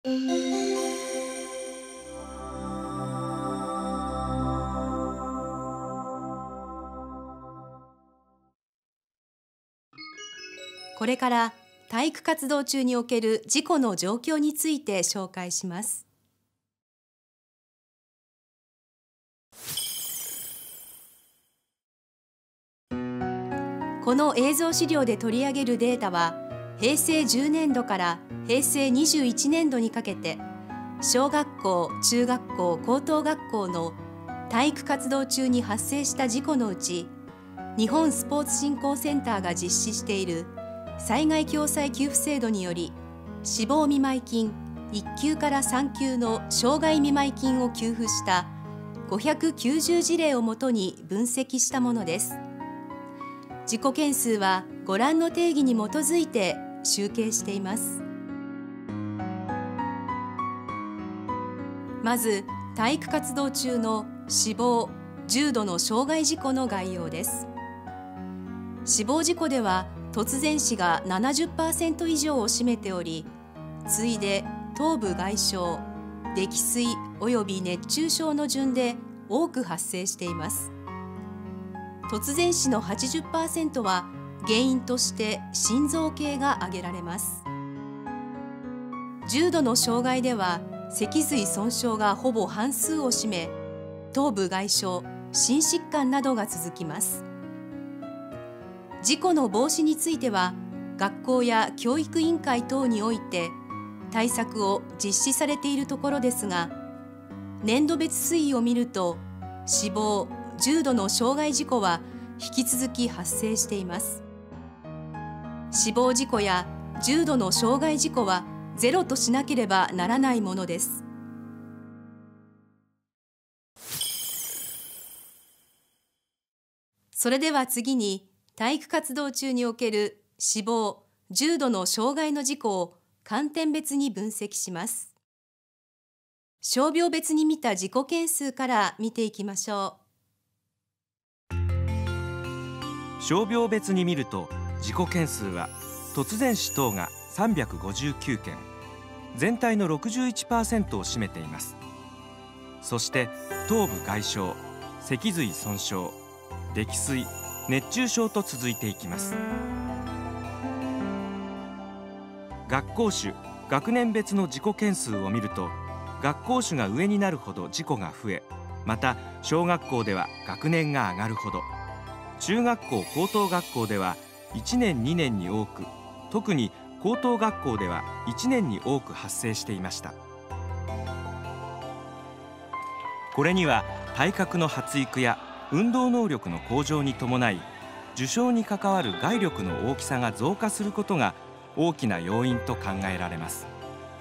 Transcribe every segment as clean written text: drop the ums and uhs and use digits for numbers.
これから体育活動中における事故の状況について紹介します。この映像資料で取り上げるデータは、平成10年度から平成21年度にかけて、小学校、中学校、高等学校の体育活動中に発生した事故のうち、日本スポーツ振興センターが実施している災害共済給付制度により、死亡見舞金1級から3級の傷害見舞金を給付した590事例をもとに分析したものです。事故件数はご覧の定義に基づいて集計しています。まず、体育活動中の死亡・重度の傷害事故の概要です。死亡事故では突然死が 70% 以上を占めており、次いで頭部外傷、溺水および熱中症の順で多く発生しています。突然死の 80% は原因として心臓系が挙げられます。重度の傷害では脊髄損傷がほぼ半数を占め、頭部外傷、心疾患などが続きます。事故の防止については、学校や教育委員会等において対策を実施されているところですが、年度別推移を見ると、死亡・重度の傷害事故は引き続き発生しています。死亡事故や重度の傷害事故はゼロとしなければならないものです。それでは次に、体育活動中における死亡・重度の傷害の事故を観点別に分析します。傷病別に見た事故件数から見ていきましょう。傷病別に見ると、事故件数は突然死等が359件、全体の 61% を占めています。そして頭部外傷、脊髄損傷、溺水、熱中症と続いていきます。学校種・学年別の事故件数を見ると、学校種が上になるほど事故が増え、また小学校では学年が上がるほど、中学校・高等学校では1年2年に多く、特に高等学校では1年に多く発生していました。これには体格の発育や運動能力の向上に伴い、受傷に関わる外力の大きさが増加することが大きな要因と考えられます。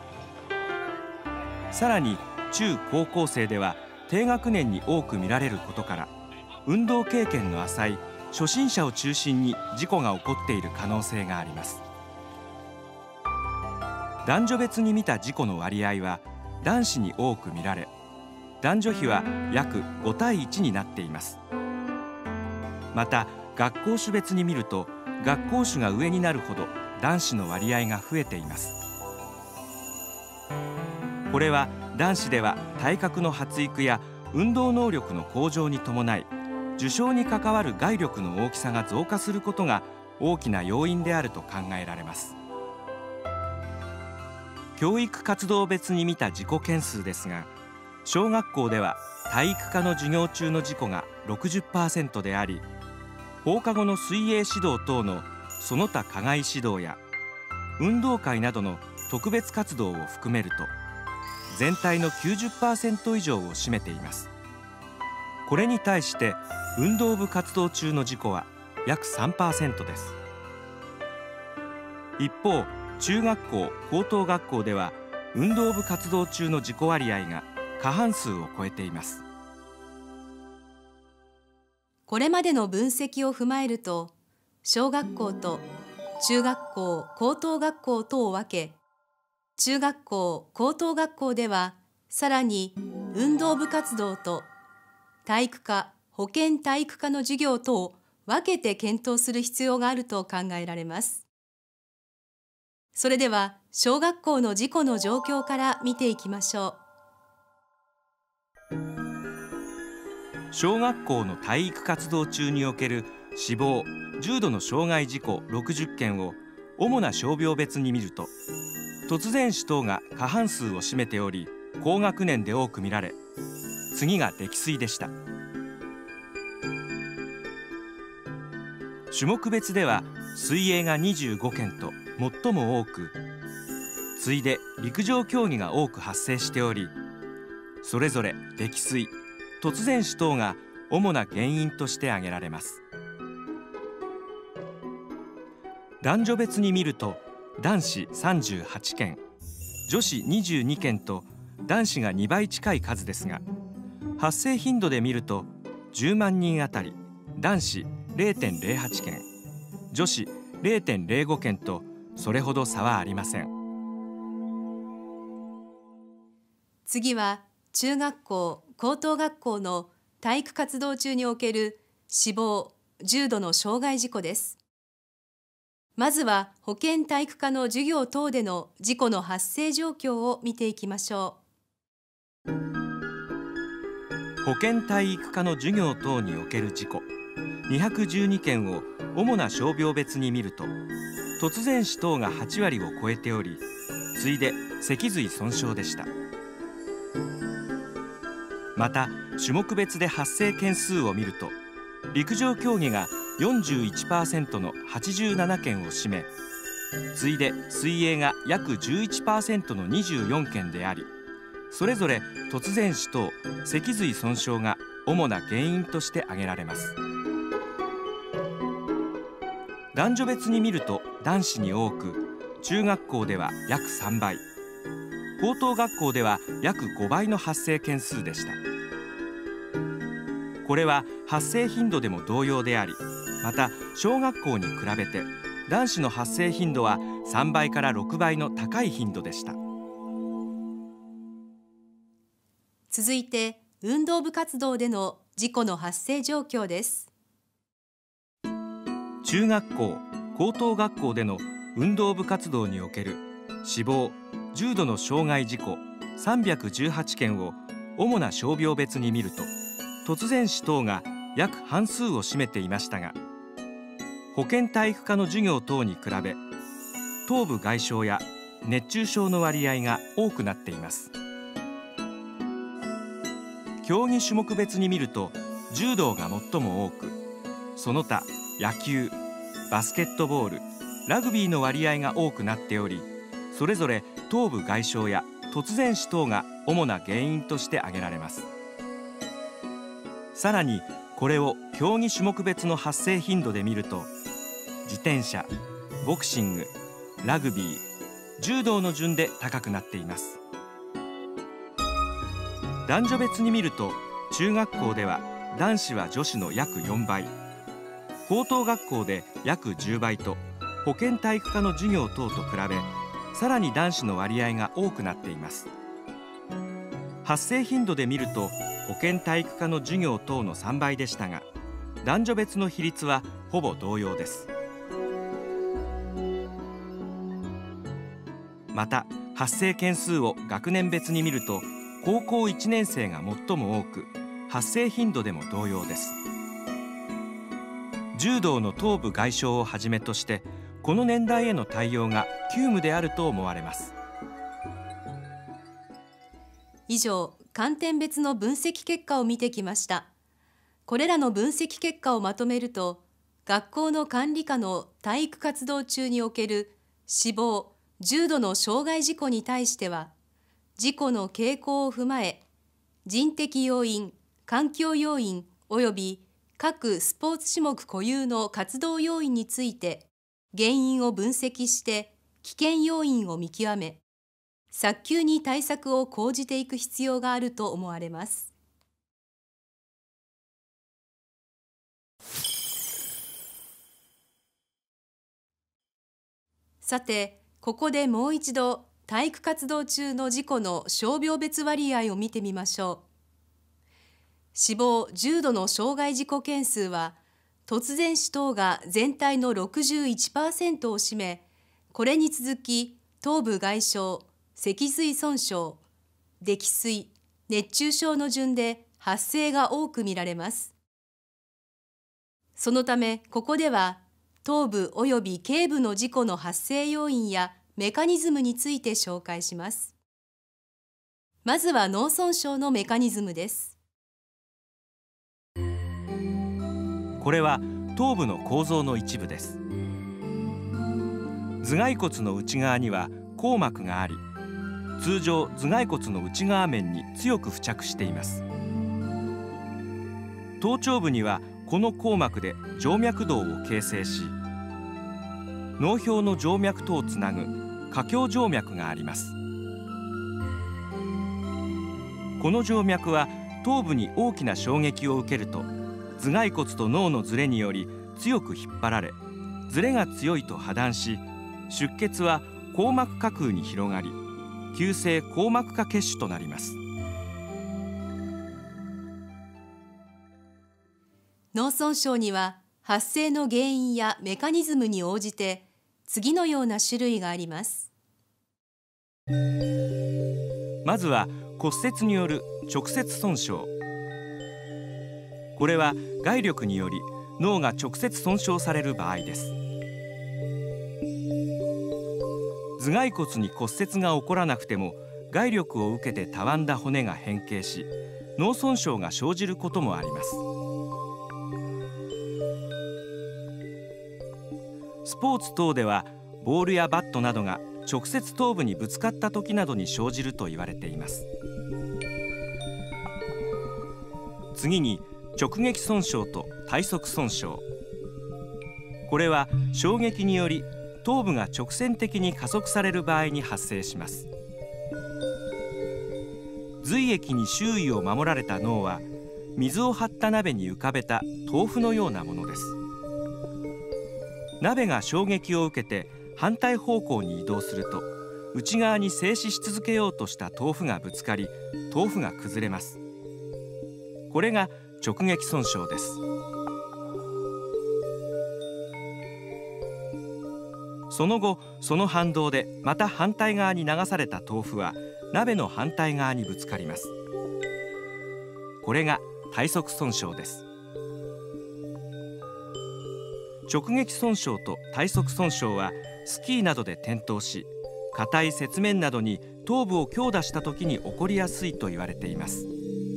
さらに中高校生では低学年に多く見られることから、運動経験の浅い初心者を中心に事故が起こっている可能性があります。男女別に見た事故の割合は男子に多く見られ、男女比は約5対1になっています。また学校種別に見ると、学校種が上になるほど男子の割合が増えています。これは男子では体格の発育や運動能力の向上に伴い、受傷に関わる外力の大きさが増加することが大きな要因であると考えられます。教育活動別に見た事故件数ですが、小学校では体育科の授業中の事故が 60% であり、放課後の水泳指導等のその他課外指導や運動会などの特別活動を含めると、全体の 90% 以上を占めています。これに対して運動部活動中の事故は約 3% です。一方、中学校・高等学校では運動部活動中の事故割合が過半数を超えています。 これまでの分析を踏まえると、小学校と中学校・高等学校とを分け、中学校・高等学校ではさらに運動部活動と体育科・保健体育科の授業とを分けて検討する必要があると考えられます。それでは小学校の事故の状況から見ていきましょう。小学校の体育活動中における死亡・重度の傷害事故60件を主な傷病別に見ると、突然死等が過半数を占めており、高学年で多く見られ、次が溺水でした。種目別では水泳が25件と最も多く、次いで陸上競技が多く発生しており、それぞれ溺水、突然死等が主な原因として挙げられます。男女別に見ると、男子38件、女子22件と男子が2倍近い数ですが、発生頻度で見ると10万人あたり男子 0.08 件、女子 0.05 件とそれほど差はありません。 次は中学校・高等学校の体育活動中における死亡・重度の傷害事故です。まずは保健体育科の授業等での事故の発生状況を見ていきましょう。 保健体育科の授業等における事故212件を主な傷病別に見ると、突然死等が8割を超えており、次いで脊髄損傷でした。また種目別で発生件数を見ると、陸上競技が 41% の87件を占め、次いで水泳が約 11% の24件であり、それぞれ突然死等、脊髄損傷が主な原因として挙げられます。男女別に見ると男子に多く、中学校では約3倍、高等学校では約5倍の発生件数でした。これは発生頻度でも同様であり、また小学校に比べて男子の発生頻度は3倍から6倍の高い頻度でした。 続いて運動部活動での事故の発生状況です。 中学校・高等学校での運動部活動における死亡・重度の傷害事故318件を主な傷病別に見ると、突然死等が約半数を占めていましたが、保健体育科の授業等に比べ頭部外傷や熱中症の割合が多くなっています。競技種目別に見ると柔道が最も多く、その他野球、バスケットボール、ラグビーの割合が多くなっており、それぞれ頭部外傷や突然死等が主な原因として挙げられます。さらにこれを競技種目別の発生頻度で見ると、自転車、ボクシング、ラグビー、柔道の順で高くなっています。男女別に見ると、中学校では男子は女子の約4倍、高等学校で約10倍と、保健体育科の授業等と比べさらに男子の割合が多くなっています。発生頻度で見ると保健体育科の授業等の3倍でしたが、男女別の比率はほぼ同様です。また発生件数を学年別に見ると、高校1年生が最も多く、発生頻度でも同様です。柔道の頭部外傷をはじめとして、この年代への対応が急務であると思われます。 以上、観点別の分析結果を見てきました。これらの分析結果をまとめると、学校の管理下の体育活動中における死亡・重度の傷害事故に対しては、事故の傾向を踏まえ、人的要因、環境要因および各スポーツ種目固有の活動要因について原因を分析して危険要因を見極め、早急に対策を講じていく必要があると思われます。さて、ここでもう一度体育活動中の事故の傷病別割合を見てみましょう。死亡・重度の傷害事故件数は突然死等が全体の 61% を占め、これに続き頭部外傷、脊髄損傷、溺水、熱中症の順で発生が多く見られます。そのため、ここでは頭部及び頸部の事故の発生要因やメカニズムについて紹介します。まずは脳損傷のメカニズムです。 これは頭部の構造の一部です。頭蓋骨の内側には硬膜があり、通常頭蓋骨の内側面に強く付着しています。頭頂部にはこの硬膜で静脈動を形成し、脳表の静脈とをつなぐ下胸静脈があります。この静脈は頭部に大きな衝撃を受けると、頭蓋骨と脳のズレにより強く引っ張られ、ズレが強いと破断し、出血は硬膜下腔に広がり、急性硬膜下血腫となります。 脳損傷には発生の原因やメカニズムに応じて次のような種類があります。 まずは骨折による直接損傷。これは外力により脳が直接損傷される場合です。頭蓋骨に骨折が起こらなくても、外力を受けてたわんだ骨が変形し、脳損傷が生じることもあります。スポーツ等ではボールやバットなどが直接頭部にぶつかった時などに生じると言われています。次に直撃損傷と体側損傷。これは衝撃により頭部が直線的に加速される場合に発生します。髄液に周囲を守られた脳は、水を張った鍋に浮かべた豆腐のようなものです。鍋が衝撃を受けて反対方向に移動すると、内側に静止し続けようとした豆腐がぶつかり、豆腐が崩れます。これが直撃損傷です。その後、その反動でまた反対側に流された豆腐は鍋の反対側にぶつかります。これが体側損傷です。直撃損傷と体側損傷はスキーなどで転倒し、硬い雪面などに頭部を強打した時に起こりやすいと言われています。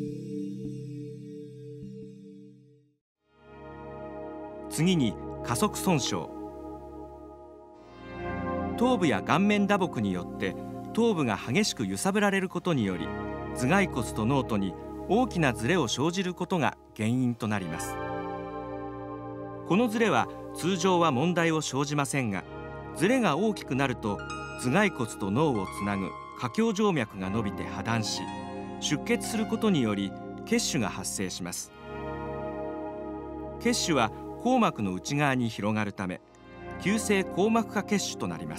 次に加速損傷。頭部や顔面打撲によって頭部が激しく揺さぶられることにより、頭蓋骨と脳とに大きなズレを生じることが原因となります。このズレは通常は問題を生じませんが、ズレが大きくなると頭蓋骨と脳をつなぐ下胸静脈が伸びて破断し、出血することにより血腫が発生します。血腫は硬膜の内側に広がるため、急性硬膜下血腫となります。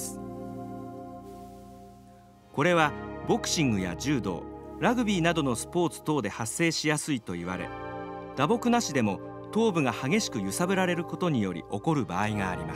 これはボクシングや柔道、ラグビーなどのスポーツ等で発生しやすいと言われ、打撲なしでも頭部が激しく揺さぶられることにより起こる場合があります。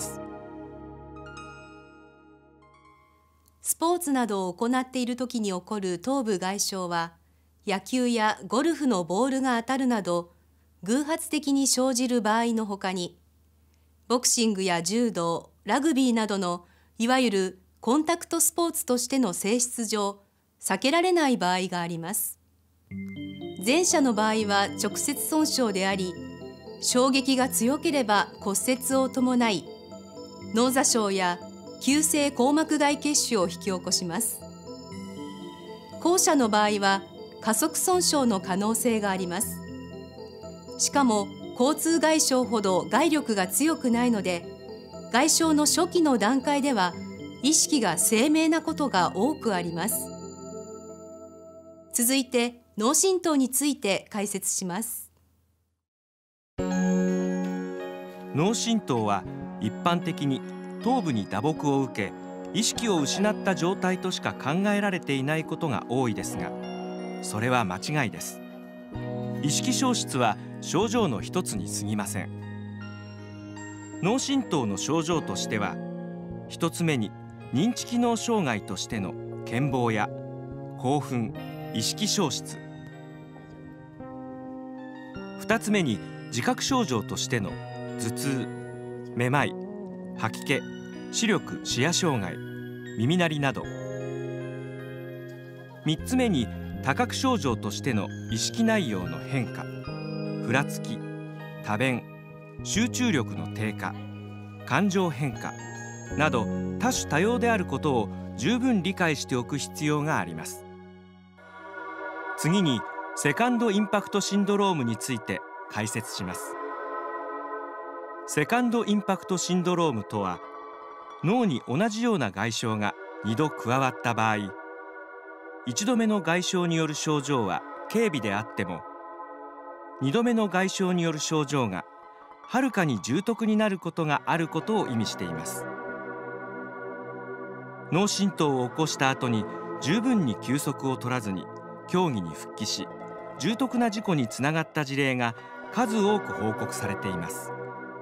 スポーツなどを行っている時に起こる頭部外傷は、野球やゴルフのボールが当たるなど偶発的に生じる場合のほかに、ボクシングや柔道、ラグビーなどのいわゆるコンタクトスポーツとしての性質上、避けられない場合があります。前者の場合は直接損傷であり、衝撃が強ければ骨折を伴い、脳挫傷や急性硬膜外血腫を引き起こします。後者の場合は加速損傷の可能性があります。しかも交通外傷ほど外力が強くないので、外傷の初期の段階では意識が鮮明なことが多くあります。続いて脳震盪について解説します。 脳震盪は一般的に頭部に打撲を受け、意識を失った状態としか考えられていないことが多いですが、それは間違いです。意識消失は症状の一つに過ぎません。脳震盪の症状としては、一つ目に認知機能障害としての健忘や興奮、意識消失。2つ目に自覚症状としての頭痛、めまい、吐き気、視力・視野障害、耳鳴りなど。3つ目に多覚症状としての意識内容の変化、ふらつき、多弁、集中力の低下、感情変化など多種多様であることを十分理解しておく必要があります。次にセカンドインパクトシンドロームについて解説します。セカンドインパクトシンドロームとは、脳に同じような外傷が2度加わった場合、1度目の外傷による症状は軽微であっても、2度目の外傷による症状がはるかに重篤になることがあることを意味しています。脳震盪を起こした後に十分に休息を取らずに競技に復帰し、重篤な事故につながった事例が数多く報告されています。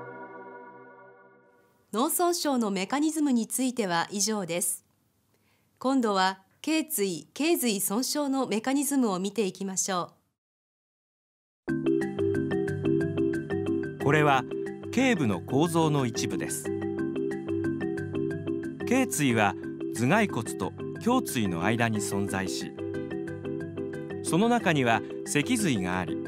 脳損傷のメカニズムについては以上です。今度は頸椎・頸髄損傷のメカニズムを見ていきましょう。 これは頸部の構造の一部です。頸椎は頭蓋骨と胸椎の間に存在し、その中には脊髄があり、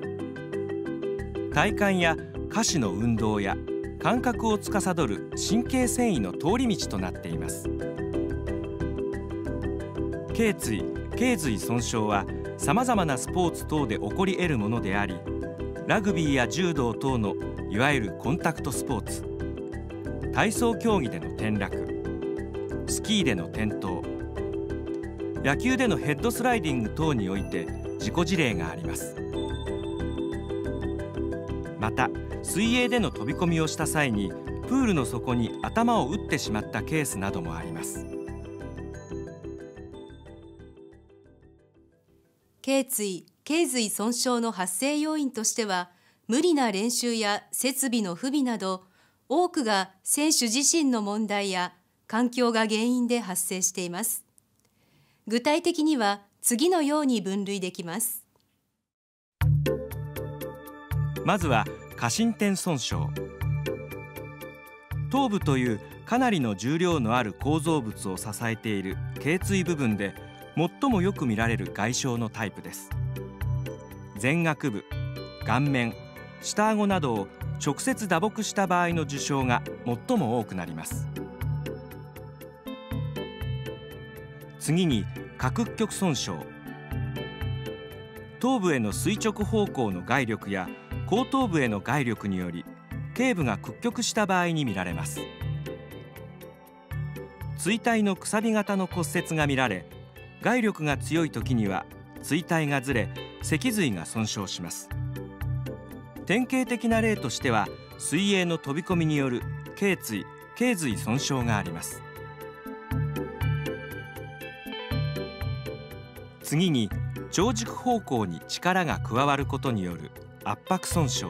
体幹や下肢の運動や感覚を司る神経線維の通り道となっています。頸椎・頸髄損傷はさまざまなスポーツ等で起こり得るものであり、ラグビーや柔道等のいわゆるコンタクトスポーツ、体操競技での転落、スキーでの転倒、野球でのヘッドスライディング等において事故事例があります。また水泳での飛び込みをした際にプールの底に頭を打ってしまったケースなどもあります。 頸椎・頸髄損傷の発生要因としては、無理な練習や設備の不備など、多くが選手自身の問題や環境が原因で発生しています。具体的には次のように分類できます。 まずは過伸展損傷。頭部というかなりの重量のある構造物を支えている頸椎部分で最もよく見られる外傷のタイプです。前額部、顔面、下顎などを直接打撲した場合の受傷が最も多くなります。次に下屈曲損傷。頭部への垂直方向の外力や後頭部への外力により頸部が屈曲した場合に見られます。椎体のくさび型の骨折が見られ、外力が強い時には椎体がずれ、脊髄が損傷します。典型的な例としては水泳の飛び込みによる頸椎・頸髄損傷があります。次に長軸方向に力が加わることによる圧迫損傷。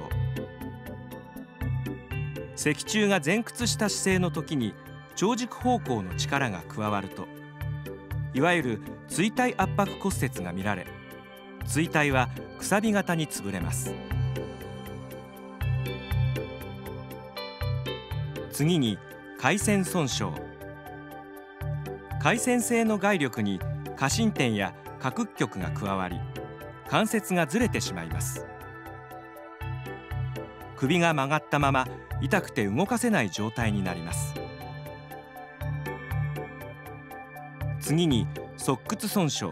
脊柱が前屈した姿勢の時に長軸方向の力が加わると、いわゆる椎体圧迫骨折が見られ、椎体はくさび型に潰れます。次に回線損傷。回線性の外力に過伸展や下屈曲が加わり、関節がずれてしまいます。首が曲がったまま痛くて動かせない状態になります。次に側屈損傷。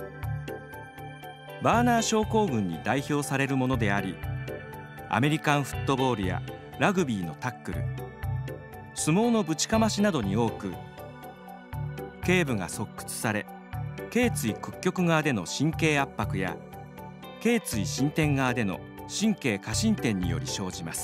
バーナー症候群に代表されるものであり、アメリカンフットボールやラグビーのタックル、相撲のぶちかましなどに多く、頸部が側屈され、頸椎屈曲側での神経圧迫や頸椎伸展側での神経過伸展により生じます。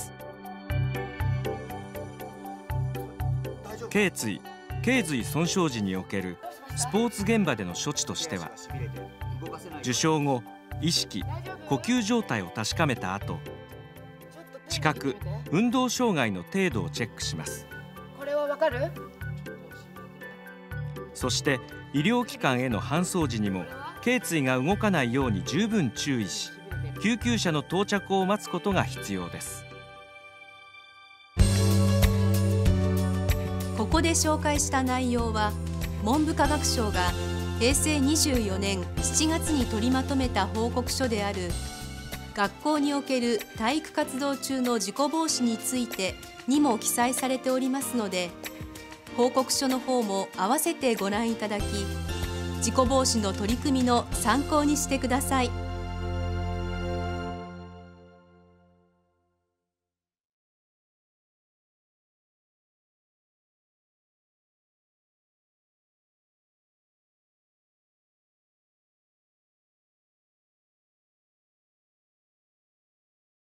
頸椎・頸髄損傷時におけるスポーツ現場での処置としては、受傷後意識・呼吸状態を確かめた後、知覚・運動障害の程度をチェックします。 これはわかる？ そして医療機関への搬送時にも頸椎が動かないように十分注意し、救急車の到着を待つことが必要です。 ここで紹介した内容は、文部科学省が平成24年7月に取りまとめた報告書である学校における体育活動中の事故防止についてにも記載されておりますので、報告書の方も併せてご覧いただき、事故防止の取り組みの参考にしてください。